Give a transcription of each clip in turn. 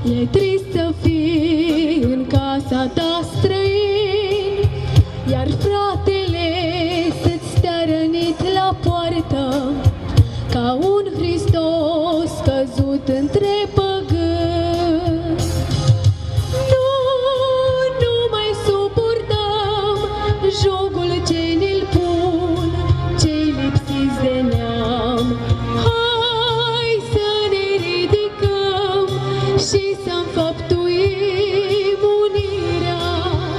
E trist să fii în casa ta străin, iar fratele să-ți stea rănit la poartă, ca un Hristos căzut între păgâni. Nu mai suportăm jocul ce ni-l pun cei lipsiți de neam. Hai să ne ridicăm și să înfăptuim unirea.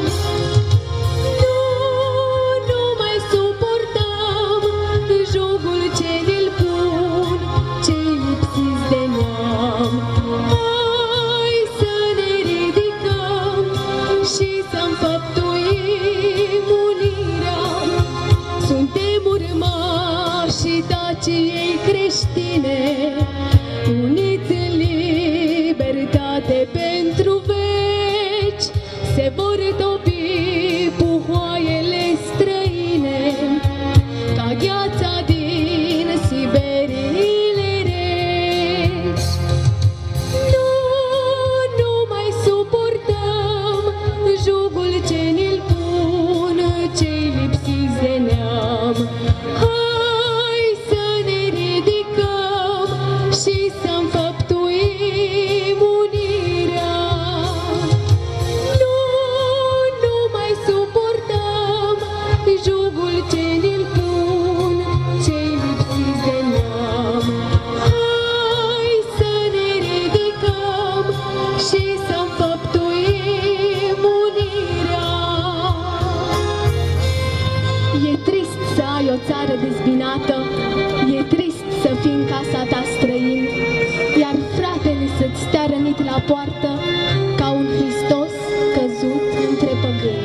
Nu mai suportăm jocul ce ni-l pun cei lipsiți de neam. Hai să ne ridicăm și să înfăptuim unirea. Suntem urmașii daciei creștine, uniți în libertate pentru veci. Se vor topi puhoaiele străine, ca gheața din Siberiile reci. Nu mai suportăm jugul ce ni-l pun cei lipsiți de neam. Hai să ne ridicăm și să înfăptuim unirea. Nu mai suportăm jugul ce ni-l pun cei lipsiți de neam. Hai să ne ridicăm și să înfăptuim unirea. E trist să ai o țară dezbinată, e trist să fii în casa ta străin, iar fratele să-ți stea rănit la poartă, ca un Hristos căzut între păgâni.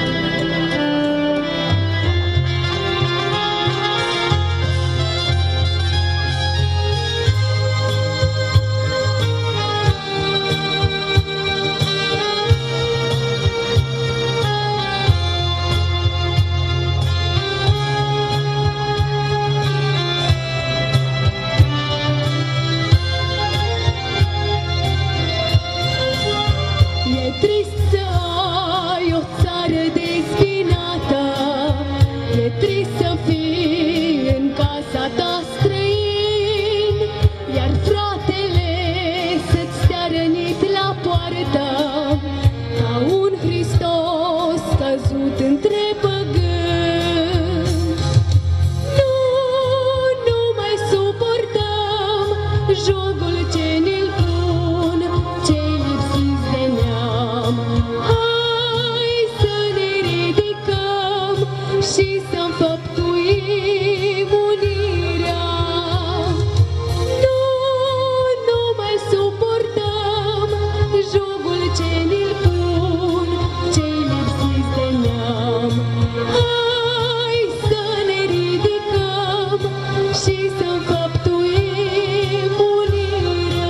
E trist să ai o țară dezbinată, e trist să fii în casa ta străin, iar fratele să-ți stea rănit la poartă, ca un Hristos căzut între păgâni. Nu mai suportăm jocul ce ni-l pun cei lipsiți de neam. Hai să ne ridicăm și să înfăptuim unirea. Nu mai suportăm jocul ce ni-l pun cei lipsiți de neam. Hai să ne ridicăm și să înfăptuim unirea.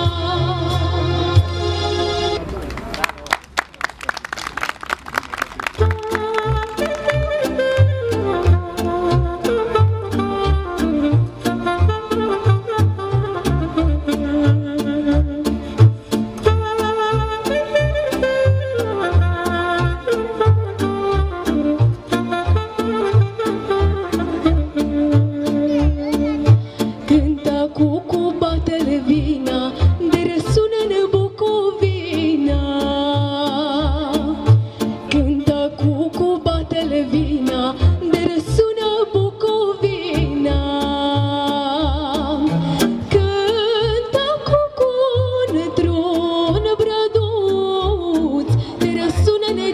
Cântă cucu, bate-le vina, de răsună-ne Bucovina. Cântă cucu, bate-le vina, de răsună Bucovina. Cântă cucu într-un brăduț, de răsună-ne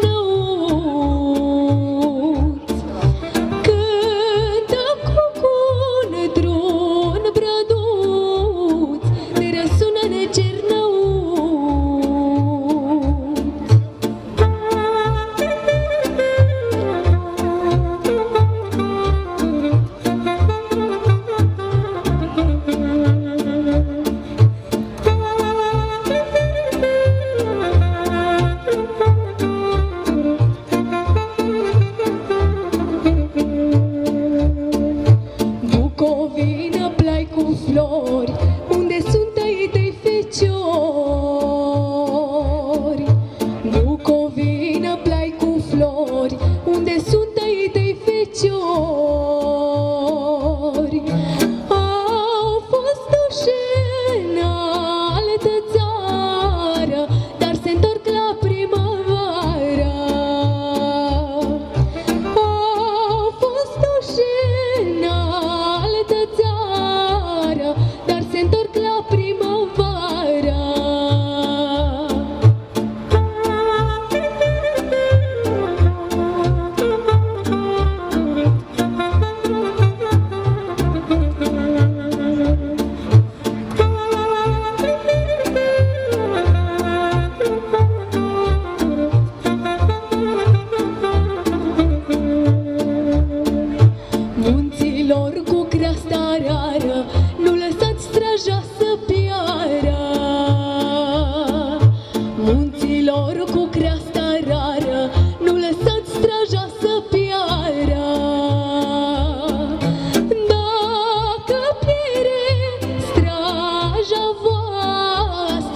Cernăuț. Cântă cucu într-un brăduț, de răsună-ne Cernăuț. Bucovina, plai cu flori, unde sunt ai tăi feciori.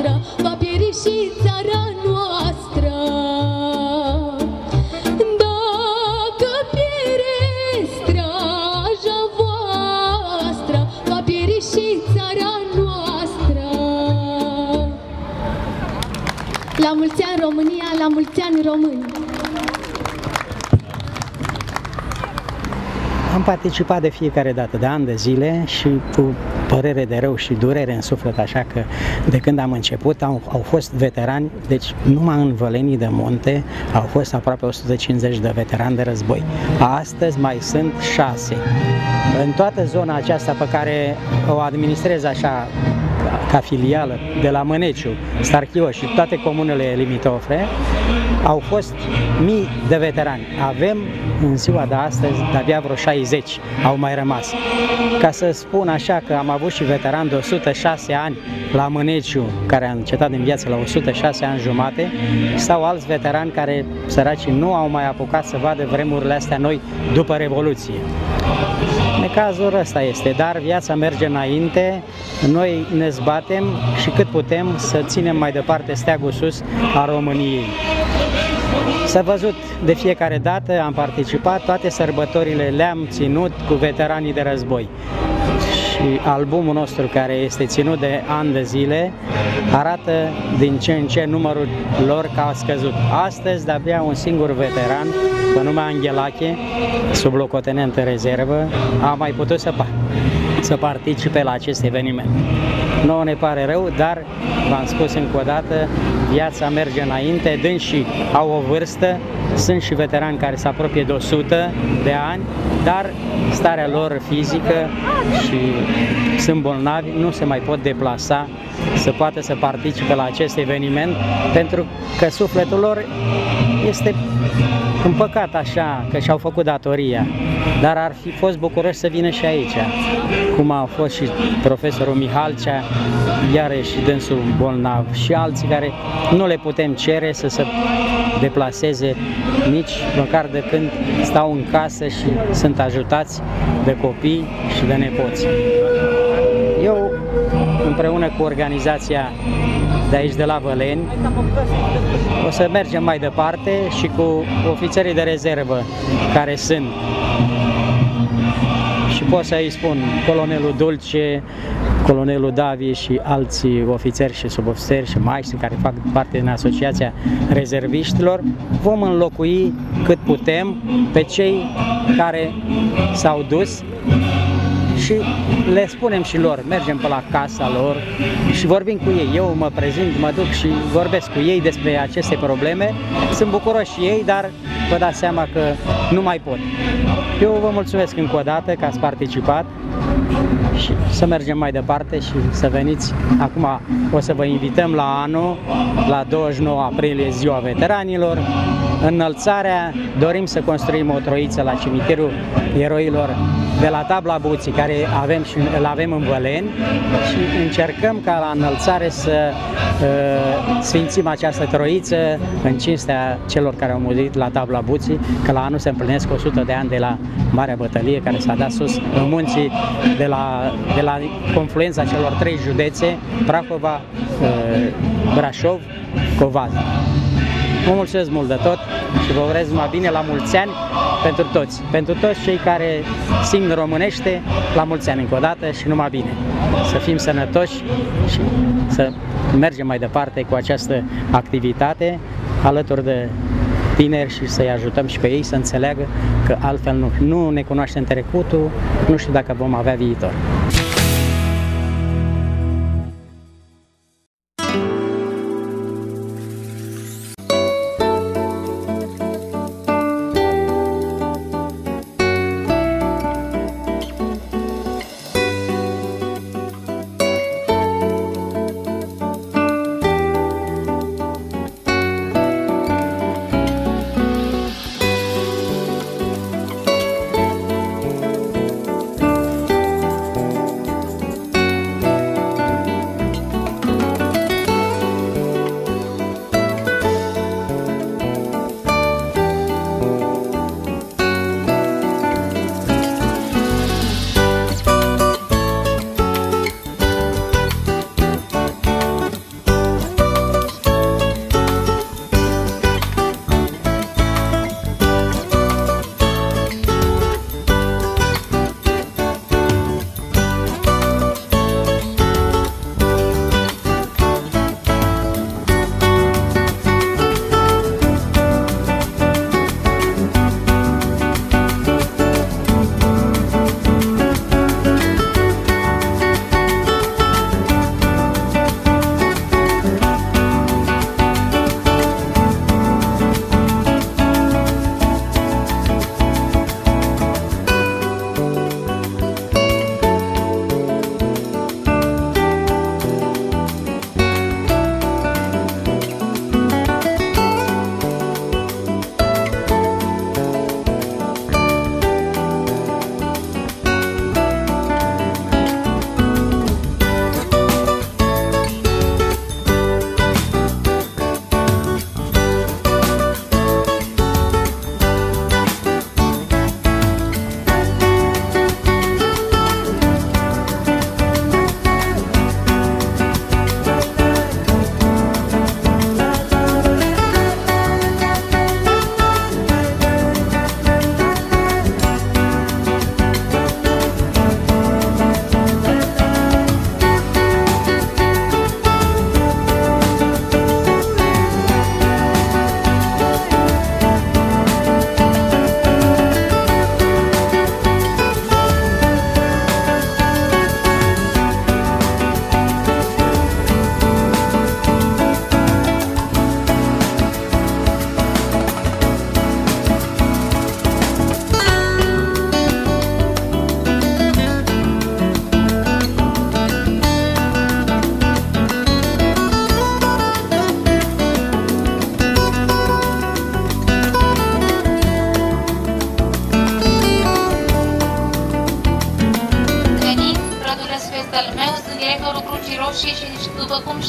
voastră, va pieri și țara noastră. Dacă piere straja voastră, va pieri și țara noastră. La mulți ani România, la mulți ani români! Am participat de fiecare dată, de ani de zile, și cu părere de rău și durere în suflet, așa că de când am început au fost veterani, deci numai în Vălenii de Munte au fost aproape 150 de veterani de război. Astăzi mai sunt 6. În toată zona aceasta pe care o administrez așa ca filială, de la Măneciu, Starchio și toate comunele limitofe, au fost mii de veterani. Avem în ziua de astăzi de-abia vreo 60 au mai rămas. Ca să spun așa că am avut și veterani de 106 ani la Măneciu, care a încetat din viață la 106 ani jumate, sau alți veterani care, săracii, nu au mai apucat să vadă vremurile astea noi după Revoluție. Necazul ăsta este, dar viața merge înainte, noi ne zbatem și cât putem să ținem mai departe steagul sus a României. S-a văzut de fiecare dată, am participat, toate sărbătorile le-am ținut cu veteranii de război. Și albumul nostru, care este ținut de ani de zile, arată din ce în ce numărul lor că a scăzut. Astăzi, de-abia un singur veteran, pe nume Anghelache, sublocotenent în rezervă, a mai putut să participe la acest eveniment. Nouă ne pare rău, dar, v-am spus încă o dată, viața merge înainte, dânsii au o vârstă, sunt și veterani care se apropie de 100 de ani, dar starea lor fizică și sunt bolnavi, nu se mai pot deplasa să poată să participe la acest eveniment, pentru că sufletul lor este împăcat așa, că și-au făcut datoria, dar ar fi fost bucuroși să vină și aici, cum a fost și profesorul Mihalcea, iarăși dânsul bolnav, și alții care nu le putem cere să se deplaseze nici măcar de când stau în casă și sunt ajutați de copii și de nepoți. Eu, împreună cu organizația de aici, de la Văleni, o să mergem mai departe și cu ofițerii de rezervă care sunt. Și pot să-i spun colonelul Dulce, colonelul Davi și alții ofițeri și subofițeri și maestri care fac parte din Asociația Rezerviștilor. Vom înlocui cât putem pe cei care s-au dus și le spunem și lor, mergem pe la casa lor și vorbim cu ei. Eu mă prezint, mă duc și vorbesc cu ei despre aceste probleme. Sunt bucuroși și ei, dar vă dați seama că nu mai pot. Eu vă mulțumesc încă o dată că ați participat și să mergem mai departe și să veniți. Acum o să vă invităm la anul, la 29 aprilie, Ziua Veteranilor. Înălțarea, dorim să construim o troiță la cimitirul eroilor de la Tabla Buții, care îl avem în Văleni, și încercăm ca la înălțare să sfințim această troiță în cinstea celor care au murit la Tabla Buții, că la anul se împlinesc 100 de ani de la Marea Bătălie care s-a dat sus în munții de la confluența celor 3 județe, Prahova, Brașov, Covaz. Vă mulțumesc mult de tot și vă urez numai bine, la mulți ani pentru toți cei care simt românește, la mulți ani încă o dată și numai bine. Să fim sănătoși și să mergem mai departe cu această activitate alături de tineri și să-i ajutăm și pe ei să înțeleagă că altfel nu ne cunoaștem trecutul, nu știu dacă vom avea viitor.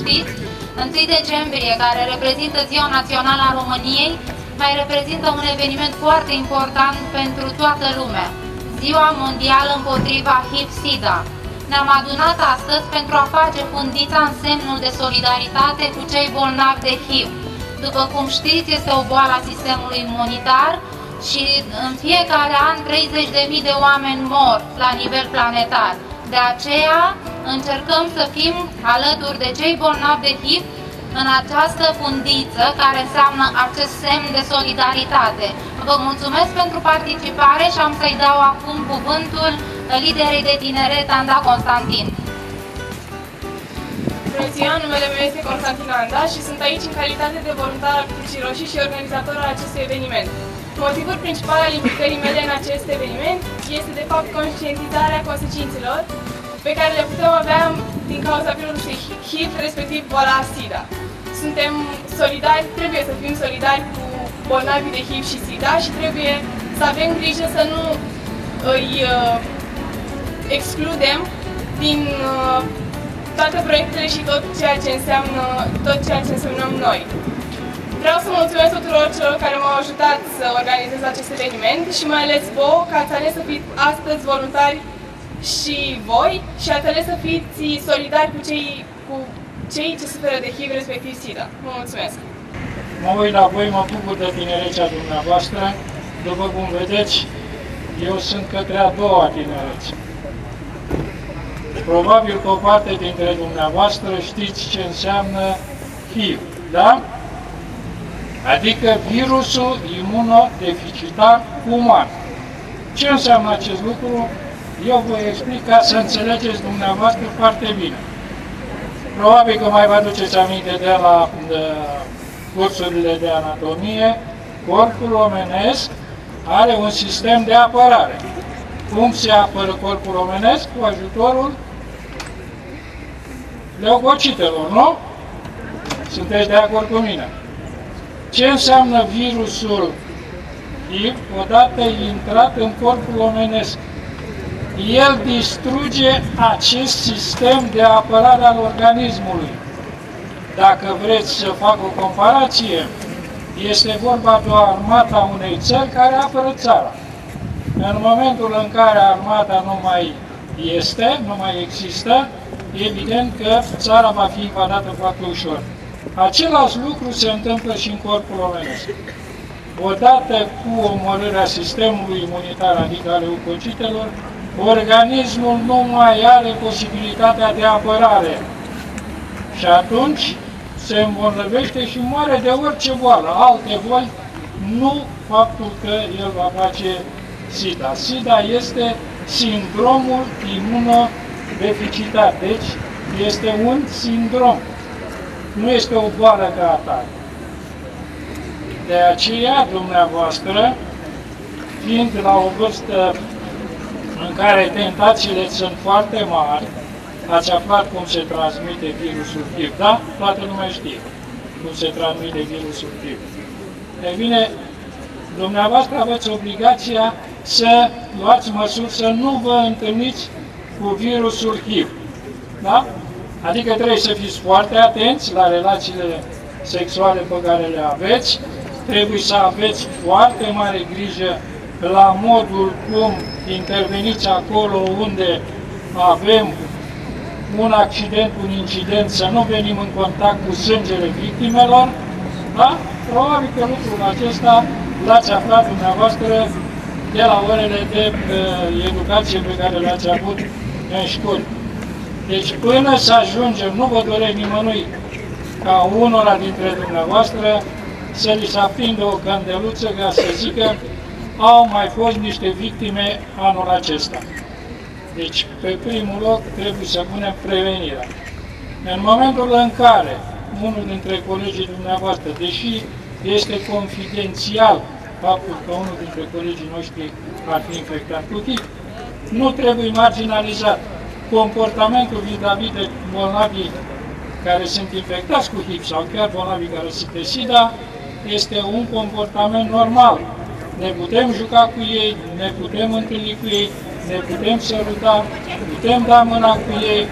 știți, 1 decembrie, care reprezintă Ziua Națională a României, mai reprezintă un eveniment foarte important pentru toată lumea, Ziua Mondială împotriva HIV-SIDA. Ne-am adunat astăzi pentru a face fundița în semnul de solidaritate cu cei bolnavi de HIV. După cum știți, este o boală a sistemului imunitar și în fiecare an 30.000 de oameni mor la nivel planetar. De aceea încercăm să fim alături de cei bolnavi de HIV în această fundiță care înseamnă acest semn de solidaritate. Vă mulțumesc pentru participare și am să-i dau acum cuvântul liderei de tineret, Anda Constantin. Bună ziua, numele meu este Constantin Anda și sunt aici în calitate de voluntar al Crucii Roșii și organizator al acestui eveniment. Motivul principal al implicării mele în acest eveniment este de fapt conștientizarea consecințelor pe care le putem avea din cauza virusului HIV, respectiv boala SIDA. Suntem solidari, trebuie să fim solidari cu bolnavii de HIV și SIDA și trebuie să avem grijă să nu îi excludem din toate proiectele și tot ceea ce însemnăm noi. Vreau să mulțumesc tuturor celor care m-au ajutat să organizez acest eveniment și mai ales vouă că ați ales să fiți astăzi voluntari și voi și ați ales să fiți solidari cu cei ce suferă de HIV, respectiv SIDA. Vă mulțumesc! Mă uit la voi, mă bucur de tinerețea dumneavoastră. După cum vedeți, eu sunt către a doua tinerețe. Probabil că o parte dintre dumneavoastră știți ce înseamnă HIV, da? Adică virusul imunodeficitar uman. Ce înseamnă acest lucru? Eu voi explica să înțelegeți dumneavoastră foarte bine. Probabil că mai vă aduceți aminte de la cursurile de anatomie, corpul omenesc are un sistem de apărare. Cum se apără corpul omenesc? Cu ajutorul leucocitelor, nu? Sunteți de acord cu mine? Ce înseamnă virusul HIV? Odată intrat în corpul omenesc, el distruge acest sistem de apărare al organismului. Dacă vreți să fac o comparație, este vorba de o armată a unei țări care apără țara. În momentul în care armata nu mai este, nu mai există, evident că țara va fi invadată foarte ușor. Același lucru se întâmplă și în corpul omenesc. Odată cu omorârea sistemului imunitar, adică ale leucocitelor, organismul nu mai are posibilitatea de apărare. Și atunci se îmbolnăvește și moare de orice boală. Alte boli, nu faptul că el va face SIDA. SIDA este sindromul imunodeficitar. Deci este un sindrom. Nu este o boală ca atare. De aceea, dumneavoastră, fiind la o vârstă în care tentațiile sunt foarte mari, ați aflat cum se transmite virusul HIV, da? Toată lumea știe cum se transmite virusul HIV. Ei bine, dumneavoastră aveți obligația să luați măsuri să nu vă întâlniți cu virusul HIV, da? Adică trebuie să fiți foarte atenți la relațiile sexuale pe care le aveți, trebuie să aveți foarte mare grijă la modul cum interveniți acolo unde avem un accident, un incident, să nu venim în contact cu sângele victimelor, da? Probabil că lucrul acesta l-ați aflat dumneavoastră de la orele de educație pe care le-ați avut în școli. Deci până să ajungem, nu vă doresc nimănui ca unora dintre dumneavoastră să li se aprindă o candeluță ca să zică au mai fost niște victime anul acesta. Deci, pe primul loc, trebuie să punem prevenirea. În momentul în care unul dintre colegii dumneavoastră, deși este confidențial faptul că unul dintre colegii noștri ar fi infectat cu HIV, nu trebuie marginalizat. Comportamentul vis-a-vis de bolnavii care sunt infectați cu HIV sau chiar bolnavii care sunt de SIDA este un comportament normal. Ne putem juca cu ei, ne putem întâlni cu ei, ne putem săruta, putem da mâna cu ei,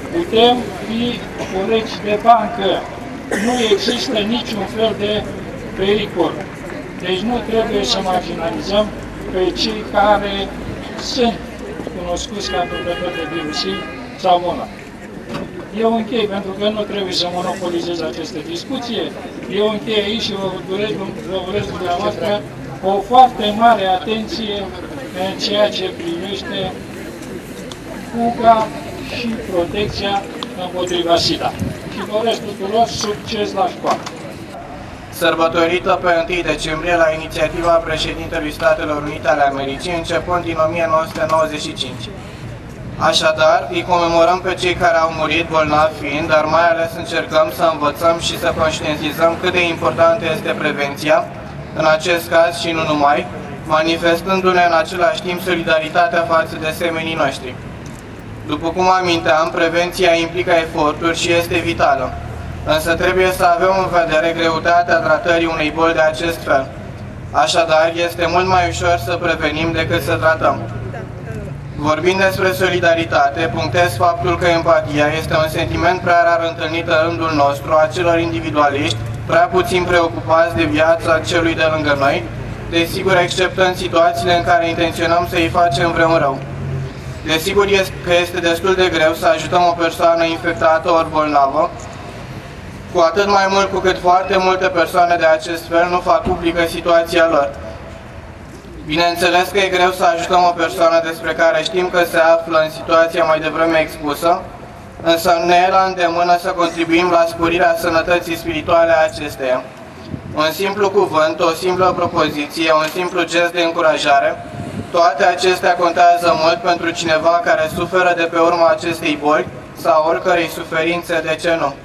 putem fi colecți de bancă. Nu există niciun fel de pericol. Deci nu trebuie să marginalizăm pe cei care sunt cunoscuți ca purtători de virus sau una. Eu închei, pentru că nu trebuie să monopolizez aceste discuție. Eu închei aici și vă urez dumneavoastră o foarte mare atenție în ceea ce privește fuga și protecția împotriva SIDA. Și doresc tuturor succes la școală. Sărbătorită pe 1 decembrie la inițiativa președintelui Statelor Unite ale Americii, începând din 1995. Așadar, îi comemorăm pe cei care au murit bolnavi fiind, dar mai ales încercăm să învățăm și să conștientizăm cât de importantă este prevenția, în acest caz și nu numai, manifestându-ne în același timp solidaritatea față de semenii noștri. După cum aminteam, prevenția implică eforturi și este vitală, însă trebuie să avem în vedere greutatea tratării unei boli de acest fel. Așadar, este mult mai ușor să prevenim decât să tratăm. Vorbind despre solidaritate, punctez faptul că empatia este un sentiment prea rar întâlnit în rândul nostru, a celor individualiști, prea puțin preocupați de viața celui de lângă noi, desigur exceptând situațiile în care intenționăm să-i facem vreun rău. Desigur că este destul de greu să ajutăm o persoană infectată ori bolnavă, cu atât mai mult cu cât foarte multe persoane de acest fel nu fac publică situația lor. Bineînțeles că e greu să ajutăm o persoană despre care știm că se află în situația mai devreme expusă, însă ne e la îndemână să contribuim la sporirea sănătății spirituale a acesteia. Un simplu cuvânt, o simplă propoziție, un simplu gest de încurajare, toate acestea contează mult pentru cineva care suferă de pe urma acestei boli sau oricărei suferințe, de ce nu?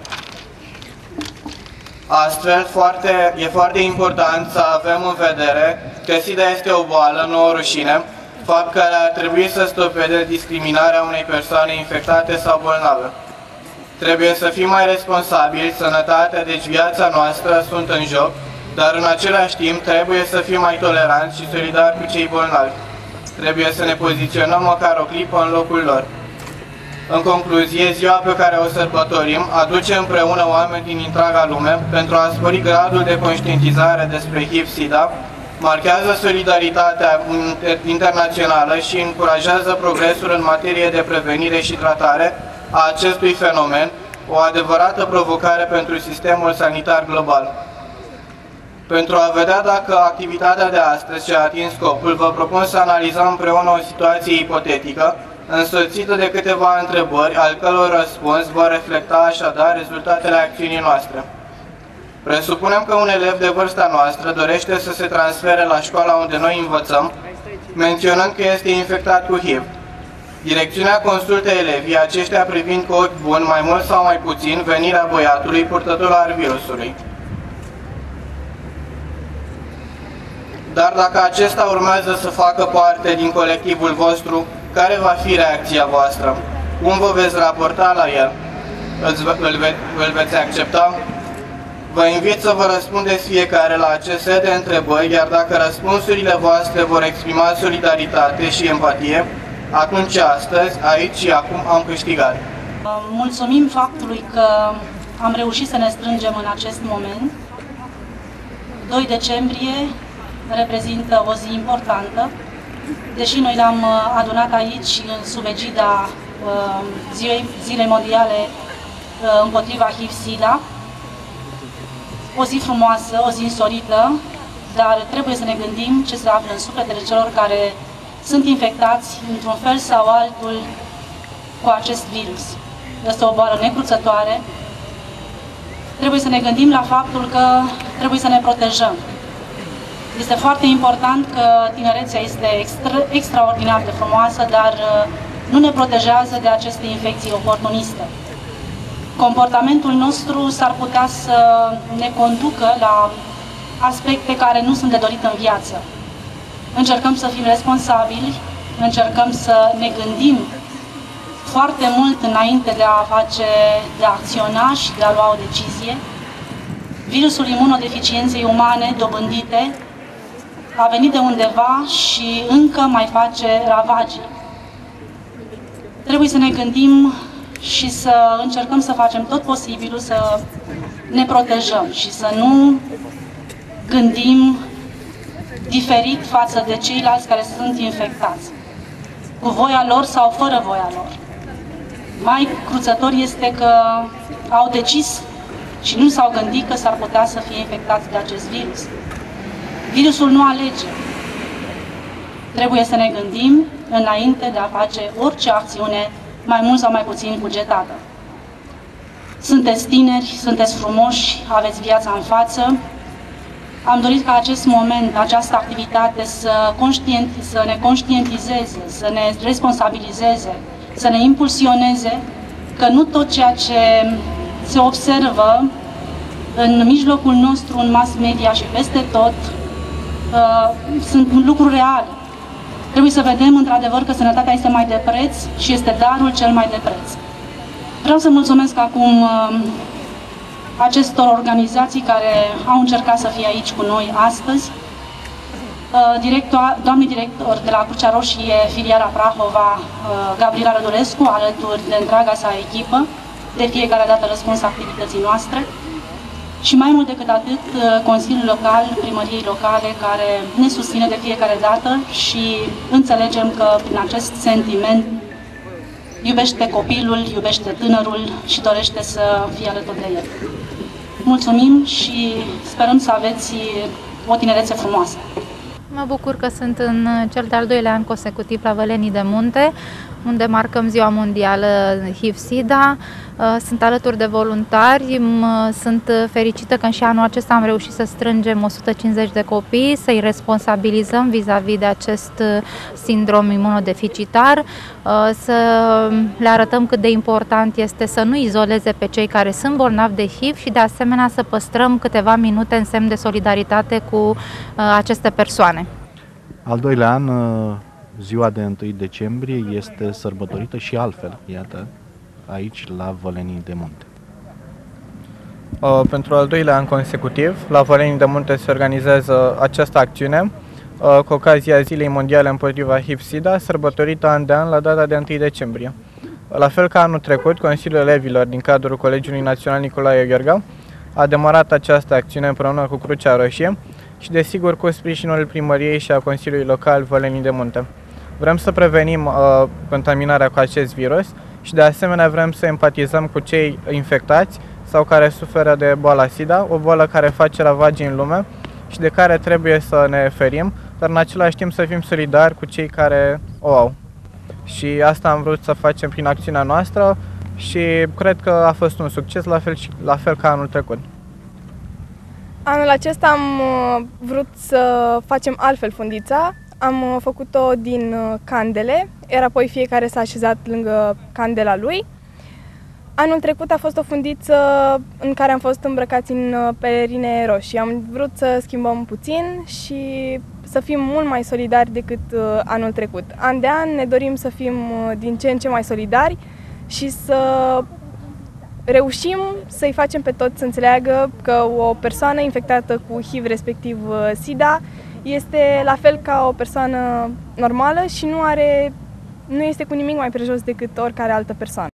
Astfel, e foarte important să avem în vedere că SIDA este o boală, nu o rușine, fapt care ar trebui să stopeze discriminarea unei persoane infectate sau bolnave. Trebuie să fim mai responsabili, sănătatea, deci viața noastră sunt în joc, dar în același timp trebuie să fim mai toleranți și solidari cu cei bolnavi. Trebuie să ne poziționăm măcar o clipă în locul lor. În concluzie, ziua pe care o sărbătorim aduce împreună oameni din întreaga lume pentru a spori gradul de conștientizare despre HIV-SIDA, marchează solidaritatea internațională și încurajează progresul în materie de prevenire și tratare a acestui fenomen, o adevărată provocare pentru sistemul sanitar global. Pentru a vedea dacă activitatea de astăzi și-a atins scopul, vă propun să analizăm împreună o situație ipotetică, însoțită de câteva întrebări, al căror răspuns va reflecta așadar rezultatele acțiunii noastre. Presupunem că un elev de vârsta noastră dorește să se transfere la școala unde noi învățăm, menționând că este infectat cu HIV. Direcțiunea consultă elevii, aceștia privind cu ochi buni, mai mult sau mai puțin, venirea băiatului purtător al virusului. Dar dacă acesta urmează să facă parte din colectivul vostru, care va fi reacția voastră? Cum vă veți raporta la el? Îl veți accepta? Vă invit să vă răspundeți fiecare la acest set de întrebări, iar dacă răspunsurile voastre vor exprima solidaritate și empatie, atunci astăzi, aici și acum am câștigat. Mulțumim faptului că am reușit să ne strângem în acest moment. 2 decembrie reprezintă o zi importantă, deși noi l-am adunat aici sub egida Zilei Mondiale împotriva HIV-SIDA. O zi frumoasă, o zi însorită, dar trebuie să ne gândim ce se află în sufletele celor care sunt infectați într-un fel sau altul cu acest virus. Este o boală necruțătoare. Trebuie să ne gândim la faptul că trebuie să ne protejăm. Este foarte important că tinerețea este extraordinar de frumoasă, dar nu ne protejează de aceste infecții oportuniste. Comportamentul nostru s-ar putea să ne conducă la aspecte care nu sunt de dorit în viață. Încercăm să fim responsabili, încercăm să ne gândim foarte mult înainte de a acționa și de a lua o decizie. Virusul imunodeficienței umane dobândite a venit de undeva și încă mai face ravagii. Trebuie să ne gândim și să încercăm să facem tot posibilul să ne protejăm și să nu gândim diferit față de ceilalți care sunt infectați, cu voia lor sau fără voia lor. Mai cruțător este că au decis și nu s-au gândit că s-ar putea să fie infectați de acest virus. Virusul nu alege. Trebuie să ne gândim înainte de a face orice acțiune, mai mult sau mai puțin cugetată. Sunteți tineri, sunteți frumoși, aveți viața în față. Am dorit ca acest moment, această activitate să ne conștientizeze, să ne responsabilizeze, să ne impulsioneze că nu tot ceea ce se observă în mijlocul nostru, în mass media și peste tot, sunt lucruri reale. Trebuie să vedem într-adevăr că sănătatea este mai de preț și este darul cel mai de preț. Vreau să mulțumesc acum acestor organizații care au încercat să fie aici cu noi astăzi. Doamnei director de la Crucea Roșie, filiala Prahova, Gabriela Rădulescu, alături de întreaga sa echipă, de fiecare dată răspuns activității noastre. Și mai mult decât atât, Consiliul Local, Primăriei Locale, care ne susține de fiecare dată și înțelegem că prin acest sentiment iubește copilul, iubește tânărul și dorește să fie alături de el. Mulțumim și sperăm să aveți o tinerețe frumoasă. Mă bucur că sunt în cel de-al doilea an consecutiv la Vălenii de Munte, unde marcăm Ziua Mondială HIV-SIDA. Sunt alături de voluntari, sunt fericită că și anul acesta am reușit să strângem 150 de copii, să-i responsabilizăm vis-a-vis de acest sindrom imunodeficitar, să le arătăm cât de important este să nu izoleze pe cei care sunt bolnavi de HIV și de asemenea să păstrăm câteva minute în semn de solidaritate cu aceste persoane. Al doilea an, ziua de 1 decembrie, este sărbătorită și altfel, iată, aici la Vălenii de Munte. Pentru al doilea an consecutiv, la Vălenii de Munte se organizează această acțiune cu ocazia Zilei Mondiale împotriva HIV-SIDA, sărbătorită an de an la data de 1 decembrie. La fel ca anul trecut, Consiliul Elevilor din cadrul Colegiului Național Nicolae Gheorghe a demarat această acțiune împreună cu Crucea Roșie și, desigur, cu sprijinul Primăriei și a Consiliului Local Vălenii de Munte. Vrem să prevenim contaminarea cu acest virus și, de asemenea, vrem să empatizăm cu cei infectați sau care suferă de boala SIDA, o boală care face ravagii în lume și de care trebuie să ne ferim, dar în același timp să fim solidari cu cei care o au. Și asta am vrut să facem prin acțiunea noastră și cred că a fost un succes, la fel ca anul trecut. Anul acesta am vrut să facem altfel fundița. Am făcut-o din candele, iar apoi fiecare s-a așezat lângă candela lui. Anul trecut a fost o fundiță în care am fost îmbrăcați în pelerine roșii. Am vrut să schimbăm puțin și să fim mult mai solidari decât anul trecut. An de an ne dorim să fim din ce în ce mai solidari și să reușim să-i facem pe toți să înțeleagă că o persoană infectată cu HIV, respectiv SIDA, este la fel ca o persoană normală și nu este cu nimic mai prejos decât oricare altă persoană.